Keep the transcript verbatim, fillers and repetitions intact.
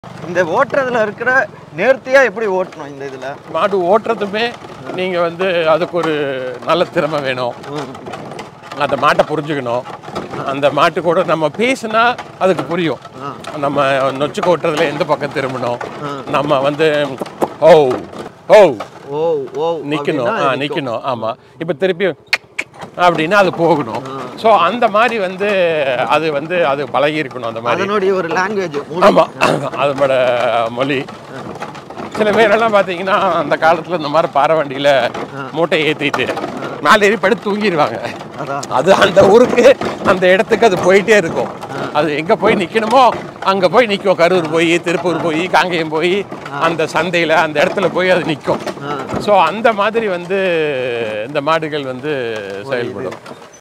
இந்த ஓட்டுறதுல இருக்கிற நேர்த்தியாக எப்படி ஓட்டணும் இந்த இதில்? மாடு ஓட்டுறதுமே நீங்கள் வந்து அதுக்கு ஒரு நல்ல திறமை வேணும். அந்த மாட்டை புரிஞ்சுக்கணும். அந்த மாட்டு கூட நம்ம பேசினா அதுக்கு புரியும். நம்ம நொச்சு ஓட்டுறதுல எந்த பக்கம் திரும்பணும், நம்ம வந்து ஓ ஓ ஓ ஓ நிற்கணும். ஆ நிற்கணும். ஆமாம். இப்போ திருப்பி அப்படின்னா அது போகணும். ஸோ அந்த மாதிரி வந்து அது வந்து அது பழகி இருக்கணும். அந்த மாதிரி அதனுடைய ஒரு லாங்குவேஜ். ஆமாம், அதோட மொழி. சில பேரெல்லாம் பார்த்தீங்கன்னா அந்த காலத்தில் இந்த மாதிரி பாறை வண்டியில் மூட்டையை ஏற்றிட்டு மேலே ஏறி படுத்து தூங்கிடுவாங்க. அது அந்த ஊருக்கு அந்த இடத்துக்கு அது போயிட்டே இருக்கும். அது எங்கே போய் நிற்கணுமோ அங்கே போய் நிற்கும். கரூர் போய், திருப்பூர் போய், காங்கேயம் போய், அந்த சந்தையில் அந்த இடத்துல போய் அது நிற்கும். ஸோ அந்த மாதிரி வந்து இந்த மாடுகள் வந்து செயல்படும்.